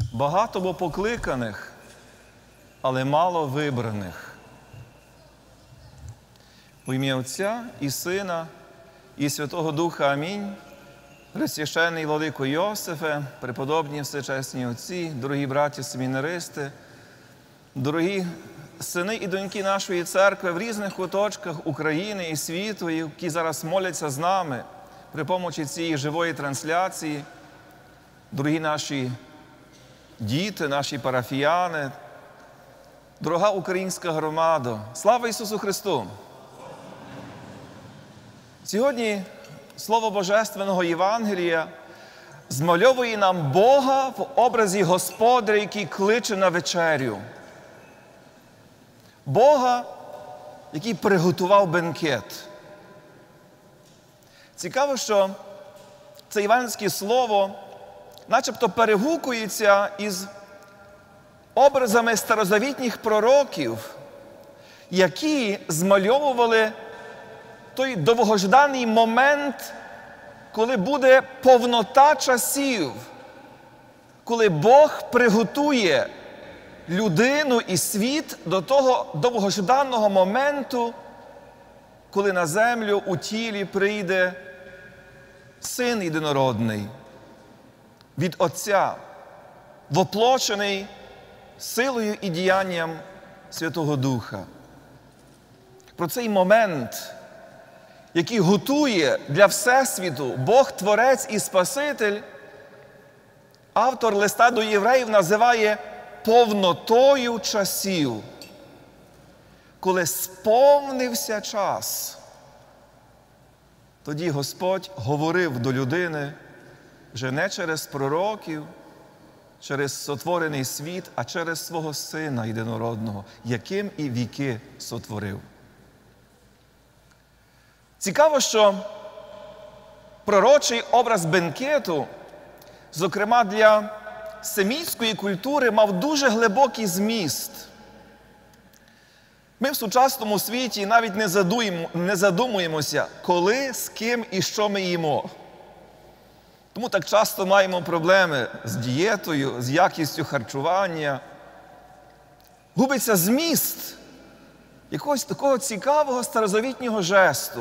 Багато бо покликаних, але мало вибраних. У ім'я Отця і Сина, і Святого Духа. Амінь. Пресвященний владико Йосифе, преподобні всечесні отці, дорогі браті семінаристи, дорогі сини і доньки нашої церкви в різних куточках України і світу, які зараз моляться з нами при помочі цієї живої трансляції, дорогі наші діти, наші парафіяни, дорога українська громада. Слава Ісусу Христу! Сьогодні Слово Божественного Євангелія змальовує нам Бога в образі Господаря, який кличе на вечерю. Бога, який приготував бенкет. Цікаво, що це євангельське слово начебто перегукується із образами старозавітніх пророків, які змальовували той довгожданий момент, коли буде повнота часів, коли Бог приготує людину і світ до того довгожданого моменту, коли на землю у тілі прийде Син Єдинородний від Отця, воплочений силою і діянням Святого Духа. Про цей момент, який готує для Всесвіту Бог Творець і Спаситель, автор листа до євреїв називає повнотою часів, коли сповнився час. Тоді Господь говорив до людини вже не через пророків, через сотворений світ, а через свого Сина Єдинородного, яким і віки сотворив. Цікаво, що пророчий образ бенкету, зокрема для семітської культури, мав дуже глибокий зміст. Ми в сучасному світі навіть не задумуємося, коли, з ким і що ми їмо. Тому так часто маємо проблеми з дієтою, з якістю харчування. Губиться зміст якогось такого цікавого старозавітнього жесту.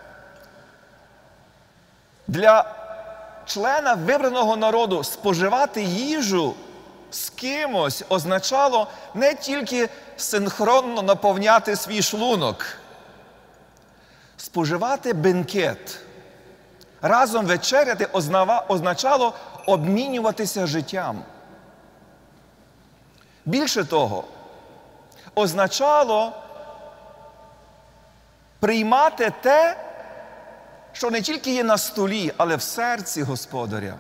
Для члена вибраного народу споживати їжу з кимось означало не тільки синхронно наповняти свій шлунок. Споживати бенкет, разом вечеряти означало обмінюватися життям. Більше того, означало приймати те, що не тільки є на столі, але в серці Господаря.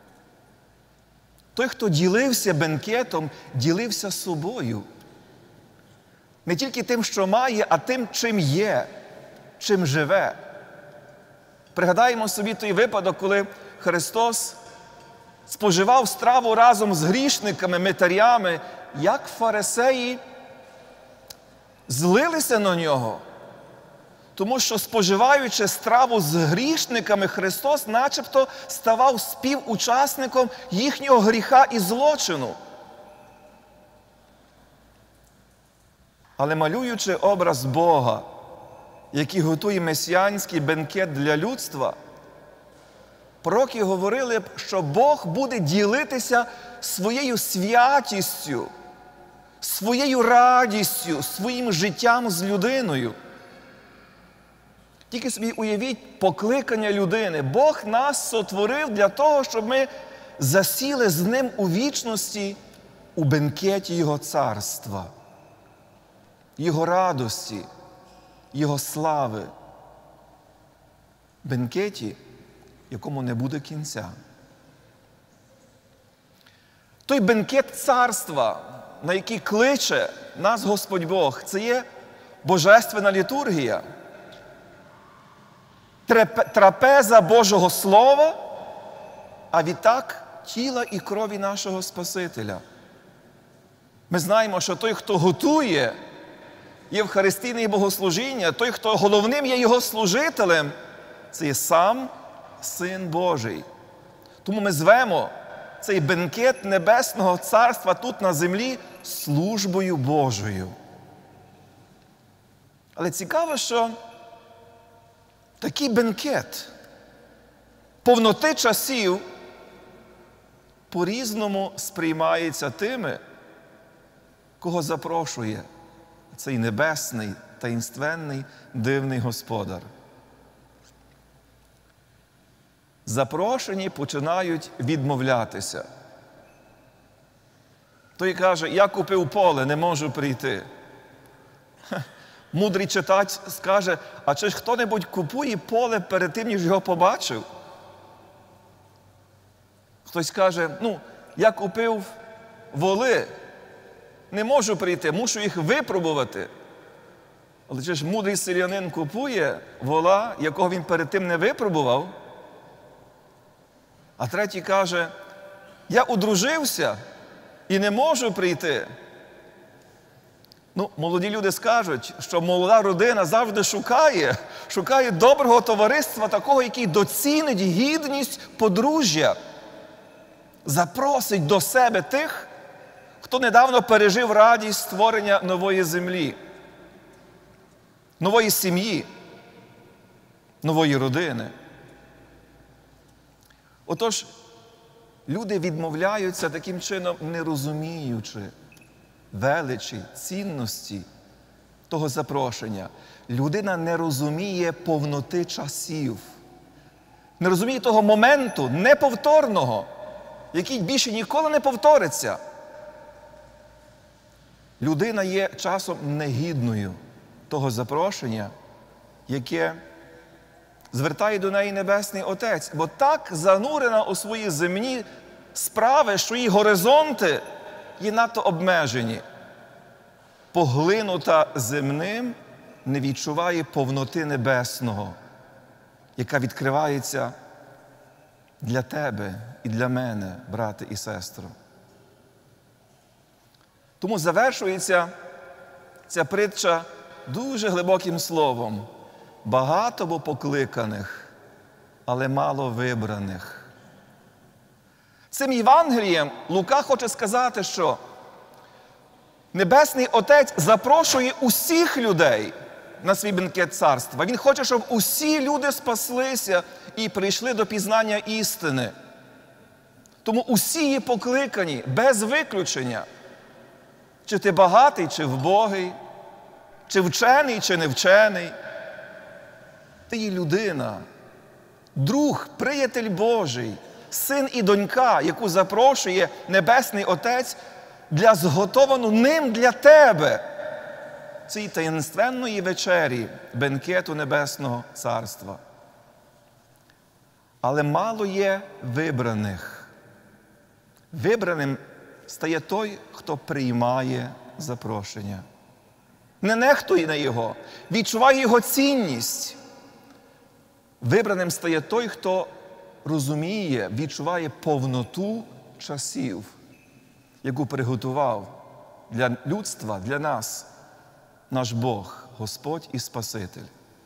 Той, хто ділився бенкетом, ділився собою. Не тільки тим, що має, а тим, чим є, чим живе. Пригадаємо собі той випадок, коли Христос споживав страву разом з грішниками, митарями, як фарисеї злилися на нього. Тому що, споживаючи страву з грішниками, Христос начебто ставав співучасником їхнього гріха і злочину. Але малюючи образ Бога, який готує месіанський бенкет для людства, пророки говорили б, що Бог буде ділитися своєю святістю, своєю радістю, своїм життям з людиною. Тільки собі уявіть покликання людини. Бог нас сотворив для того, щоб ми засіли з Ним у вічності, у бенкеті Його царства, Його радості, Його слави. Бенкеті, якому не буде кінця. Той бенкет царства, на який кличе нас Господь Бог, це є божественна літургія. Трапеза Божого Слова, а відтак тіла і крові нашого Спасителя. Ми знаємо, що той, хто готує євхаристійне богослужіння, той, хто головним є його служителем, це є сам Син Божий. Тому ми звемо цей бенкет Небесного Царства тут на землі службою Божою. Але цікаво, що такий бенкет повноти часів по-різному сприймається тими, кого запрошує цей небесний, таїнственний, дивний Господар. Запрошені починають відмовлятися. Той каже, я купив поле, не можу прийти. Мудрий читач скаже, а чи ж хто-небудь купує поле перед тим, ніж його побачив? Хтось каже, я купив воли, не можу прийти, мушу їх випробувати. Але чи ж мудрий селянин купує вола, якого він перед тим не випробував? А третій каже, я одружився і не можу прийти. Молоді люди скажуть, що молода родина завжди шукає доброго товариства, такого, який доцінить гідність подружжя, запросить до себе тих, хто недавно пережив радість створення нової землі, нової сім'ї, нової родини. Отож, люди відмовляються таким чином, не розуміючи величі, цінності того запрошення. Людина не розуміє повноти часів, не розуміє того моменту неповторного, який більше ніколи не повториться. Людина є часом негідною того запрошення, яке звертає до неї Небесний Отець, бо так занурена у свої земні справи, що її горизонти є надто обмежені. Поглинута земним, не відчуває повноти небесного, яка відкривається для тебе і для мене, брате і сестро. Тому завершується ця притча дуже глибоким словом. Багато бо покликаних, але мало вибраних. Цим Євангелієм Лука хоче сказати, що Небесний Отець запрошує усіх людей на свій бенкет царства. Він хоче, щоб усі люди спаслися і прийшли до пізнання істини. Тому усі є покликані, без виключення. Чи ти багатий, чи вбогий, чи вчений, чи невчений. Ти є людина, друг, приятель Божий, син і донька, яку запрошує Небесний Отець для зготовану ним для тебе цієї таїнственної вечері, бенкету Небесного Царства. Але мало є вибраних. Вибраним стає той, хто приймає запрошення. Не нехтує на його, відчуває його цінність. Вибраним стає той, хто розуміє, відчуває повноту часів, яку приготував для людства, для нас, наш Бог, Господь і Спаситель.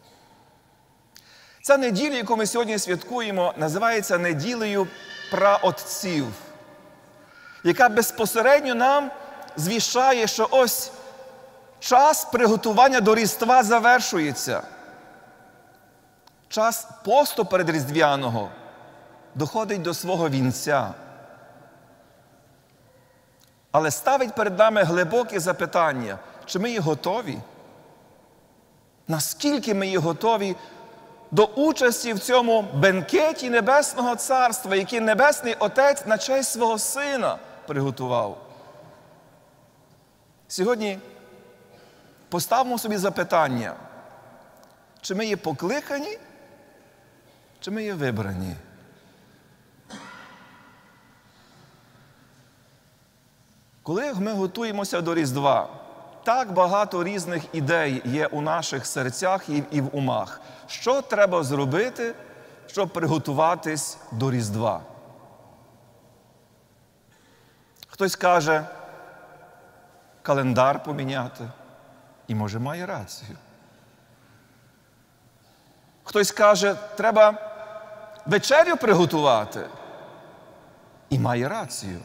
Ця неділя, яку ми сьогодні святкуємо, називається неділею праотців, яка безпосередньо нам звіщає, що ось час приготування до Різдва завершується. Час посту передріздвяного доходить до свого вінця. Але ставить перед нами глибоке запитання, чи ми є готові? Наскільки ми є готові до участі в цьому бенкеті Небесного Царства, який Небесний Отець на честь свого Сина приготував? Сьогодні поставимо собі запитання, чи ми є покликані, чи ми є вибрані? Коли ми готуємося до Різдва, так багато різних ідей є у наших серцях і в умах. Що треба зробити, щоб приготуватись до Різдва? Хтось каже, календар поміняти, і, може, має рацію. Хтось каже, треба вечерю приготувати. і має рацію.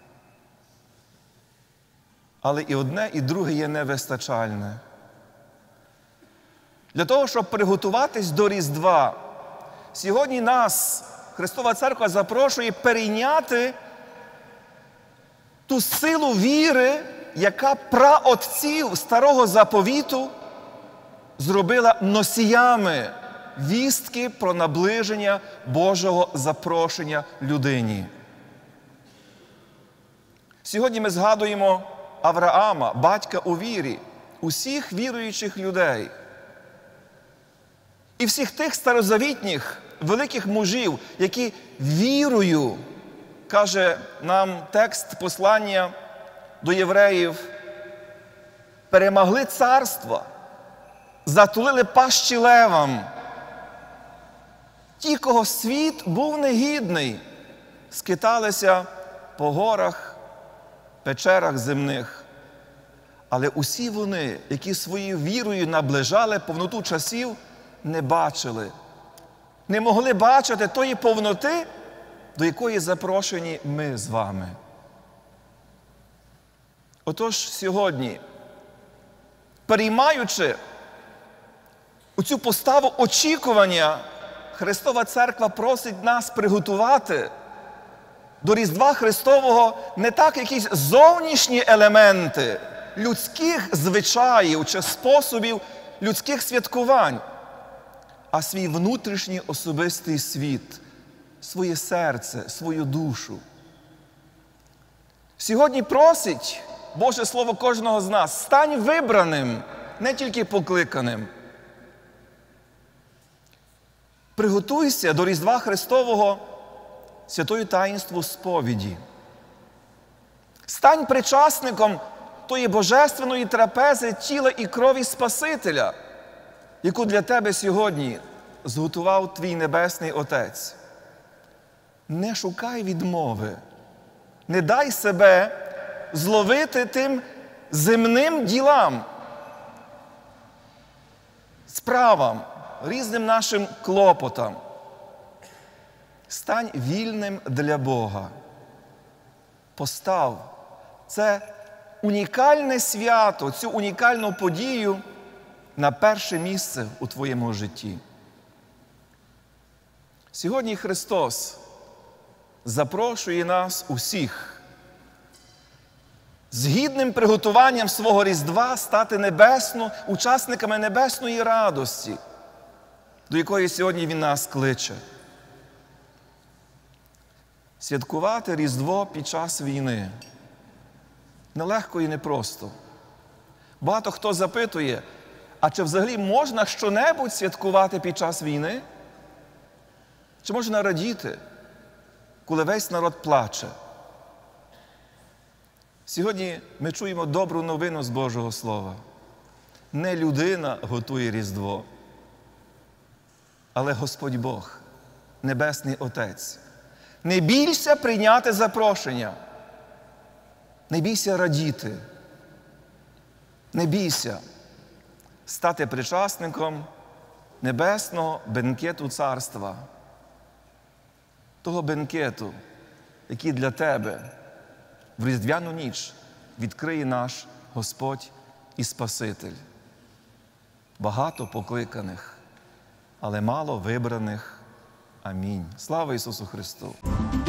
Але і одне, і друге є невистачальне. Для того, щоб приготуватись до Різдва, сьогодні нас Христова Церква запрошує перейняти ту силу віри, яка праотців Старого Заповіту зробила носіями вістки про наближення Божого запрошення людині. Сьогодні ми згадуємо Авраама, батька у вірі, усіх віруючих людей. І всіх тих старозавітніх великих мужів, які вірою, каже нам текст послання до євреїв, перемогли царства, затулили пащі левам. Ті, кого світ був негідний, скиталися по горах, печерах земних. Але усі вони, які своєю вірою наближали повноту часів, не бачили, не могли бачити тої повноти, до якої запрошені ми з вами. Отож, сьогодні, переймаючи оцю поставу очікування, Христова Церква просить нас приготувати до Різдва Христового не так якісь зовнішні елементи людських звичаїв чи способів людських святкувань, а свій внутрішній особистий світ, своє серце, свою душу. Сьогодні просить Боже Слово кожного з нас: стань вибраним, не тільки покликаним. Приготуйся до Різдва Христового святою таїнству сповіді. Стань причасником тої божественної трапези тіла і крові Спасителя, яку для тебе сьогодні зготував твій Небесний Отець. Не шукай відмови, не дай себе зловити тим земним ділам, справам, різним нашим клопотам. Стань вільним для Бога. Постав це унікальне свято, цю унікальну подію на перше місце у твоєму житті. Сьогодні Христос запрошує нас усіх з гідним приготуванням свого Різдва стати учасниками небесної радості, до якої сьогодні Він нас кличе. Святкувати Різдво під час війни нелегко і непросто. Багато хто запитує, а чи взагалі можна що-небудь святкувати під час війни? Чи можна радіти, коли весь народ плаче? Сьогодні ми чуємо добру новину з Божого Слова. Не людина готує Різдво, але Господь Бог, Небесний Отець. Не бійся прийняти запрошення. Не бійся радіти. Не бійся стати причасником небесного бенкету царства. Того бенкету, який для тебе в Різдвяну ніч відкриє наш Господь і Спаситель. Багато покликаних, але мало вибраних. Амінь. Слава Ісусу Христу!